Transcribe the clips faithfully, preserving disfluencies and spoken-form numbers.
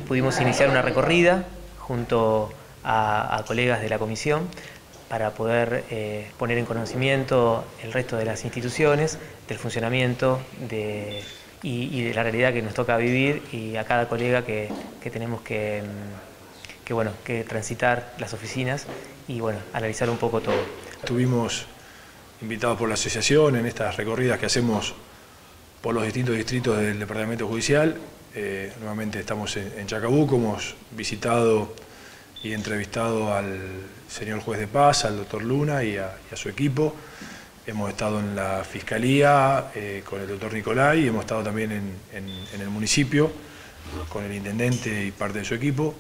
pudimos iniciar una recorrida junto a, a colegas de la comisión para poder eh, poner en conocimiento el resto de las instituciones, del funcionamiento de, y, y de la realidad que nos toca vivir, y a cada colega que, que tenemos que, que, bueno, que transitar las oficinas y bueno, analizar un poco todo. Estuvimos invitados por la asociación en estas recorridas que hacemos por los distintos distritos del departamento judicial. Eh, nuevamente estamos en, en Chacabuco, hemos visitado y entrevistado al señor juez de paz, al doctor Luna y a, y a su equipo. Hemos estado en la Fiscalía eh, con el doctor Nicolai, y hemos estado también en, en, en el municipio con el intendente y parte de su equipo.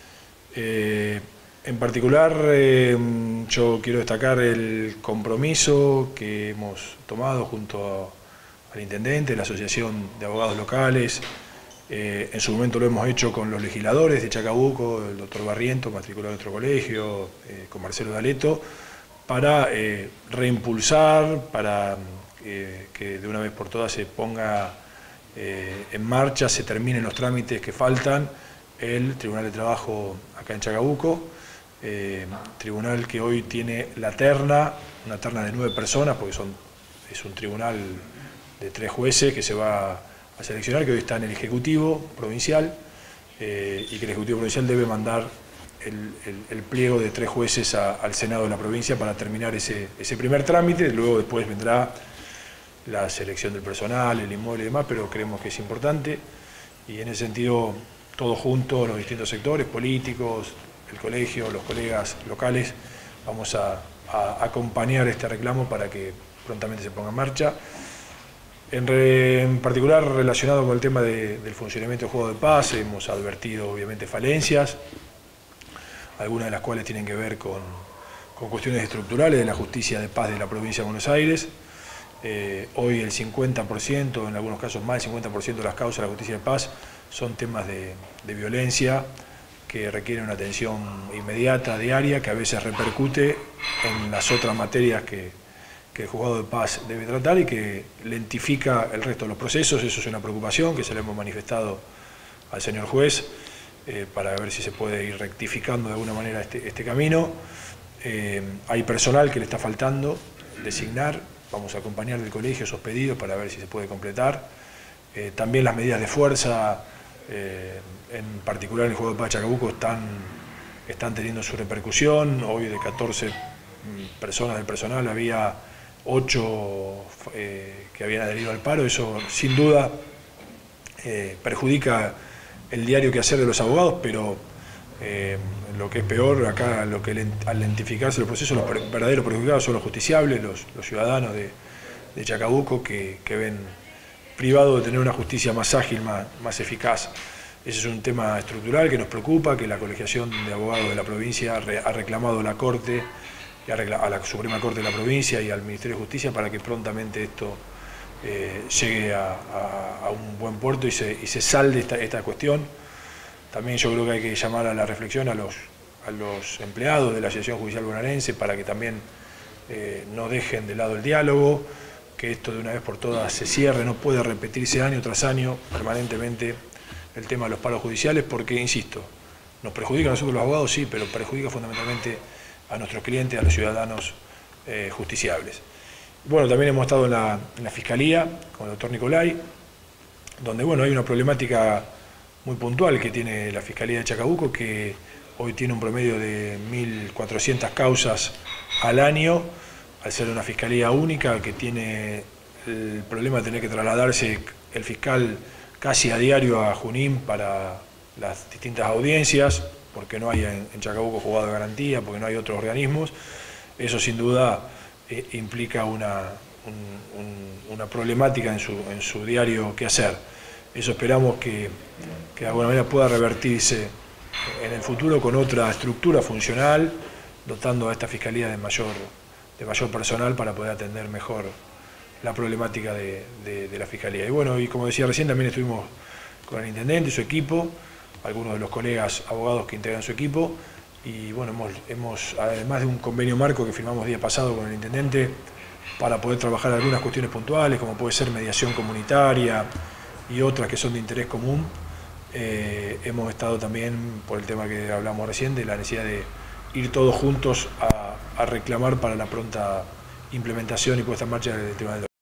Eh, en particular, eh, yo quiero destacar el compromiso que hemos tomado junto a, al intendente, la Asociación de Abogados Locales. Eh, en su momento lo hemos hecho con los legisladores de Chacabuco, el doctor Barriento, matriculado en nuestro colegio, eh, con Marcelo D'Aleto, para eh, reimpulsar, para eh, que de una vez por todas se ponga eh, en marcha, se terminen los trámites que faltan, el Tribunal de Trabajo acá en Chacabuco, eh, tribunal que hoy tiene la terna, una terna de nueve personas, porque son, es un tribunal de tres jueces que se va a seleccionar, que hoy está en el Ejecutivo Provincial, eh, y que el Ejecutivo Provincial debe mandar el, el, el pliego de tres jueces a, al Senado de la provincia para terminar ese, ese primer trámite. Luego después vendrá la selección del personal, el inmueble y demás, pero creemos que es importante, y en ese sentido todos juntos, los distintos sectores políticos, el colegio, los colegas locales, vamos a, a acompañar este reclamo para que prontamente se ponga en marcha. En, re, en particular, relacionado con el tema de, del funcionamiento del juego de paz, hemos advertido obviamente falencias, algunas de las cuales tienen que ver con, con cuestiones estructurales de la justicia de paz de la provincia de Buenos Aires. Eh, hoy el cincuenta por ciento, en algunos casos más del cincuenta por ciento de las causas de la justicia de paz son temas de, de violencia que requieren una atención inmediata, diaria, que a veces repercute en las otras materias que que el juzgado de paz debe tratar y que lentifica el resto de los procesos. Eso es una preocupación que se le hemos manifestado al señor juez eh, para ver si se puede ir rectificando de alguna manera este, este camino. Eh, hay personal que le está faltando designar, vamos a acompañar del colegio esos pedidos para ver si se puede completar. Eh, también las medidas de fuerza, eh, en particular en el juzgado de paz de Chacabuco, están, están teniendo su repercusión. Hoy de catorce personas del personal había ocho eh, que habían adherido al paro. Eso sin duda eh, perjudica el diario quehacer de los abogados, pero eh, lo que es peor, acá lo que al lentificarse los procesos, los verdaderos perjudicados son los justiciables, los, los ciudadanos de, de Chacabuco que, que ven privado de tener una justicia más ágil, más, más eficaz. Ese es un tema estructural que nos preocupa, que la colegiación de abogados de la provincia ha reclamado a la Corte, a la Suprema Corte de la provincia y al Ministerio de Justicia para que prontamente esto eh, llegue a, a, a un buen puerto y se, y se salde esta, esta cuestión. También yo creo que hay que llamar a la reflexión a los, a los empleados de la Asociación Judicial Bonaerense para que también eh, no dejen de lado el diálogo, que esto de una vez por todas se cierre. No puede repetirse año tras año permanentemente el tema de los paros judiciales, porque, insisto, nos perjudica a nosotros los abogados, sí, pero perjudica fundamentalmente a nuestros clientes, a los ciudadanos eh, justiciables. Bueno, también hemos estado en la, en la Fiscalía con el doctor Nicolai, donde bueno, hay una problemática muy puntual que tiene la Fiscalía de Chacabuco, que hoy tiene un promedio de mil cuatrocientas causas al año, al ser una fiscalía única que tiene el problema de tener que trasladarse el fiscal casi a diario a Junín para las distintas audiencias, porque no hay en, en Chacabuco juzgado de garantía, porque no hay otros organismos. Eso sin duda eh, implica una, un, un, una problemática en su, en su diario quehacer. Eso esperamos que, que de alguna manera pueda revertirse en el futuro con otra estructura funcional, dotando a esta Fiscalía de mayor, de mayor personal para poder atender mejor la problemática de, de, de la Fiscalía. Y bueno, y como decía recién, también estuvimos con el intendente y su equipo, algunos de los colegas abogados que integran su equipo, y bueno, hemos, hemos, además de un convenio marco que firmamos el día pasado con el intendente para poder trabajar algunas cuestiones puntuales, como puede ser mediación comunitaria y otras que son de interés común, eh, hemos estado también, por el tema que hablamos recién, de la necesidad de ir todos juntos a, a reclamar para la pronta implementación y puesta en marcha del tema del